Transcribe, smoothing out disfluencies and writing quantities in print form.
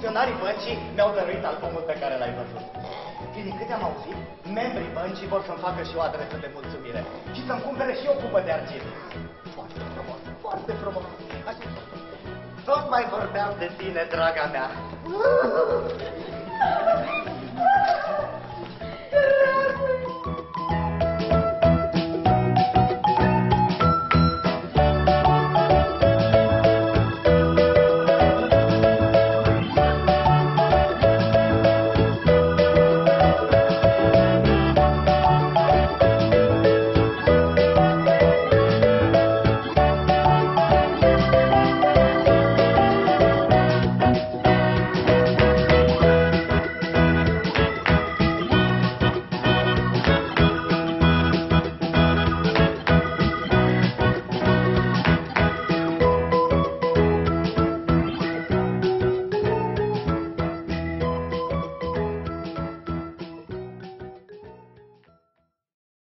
funcționarii băncii mi-au dăruit albumul pe care l-ai văzut. Și din câte am auzit, membrii băncii vor să-mi facă și o adresă de mulțumire și să-mi cumpere și o cupă de argint. Foarte frumos, foarte frumos. Tot mai vorbeam de tine, draga mea.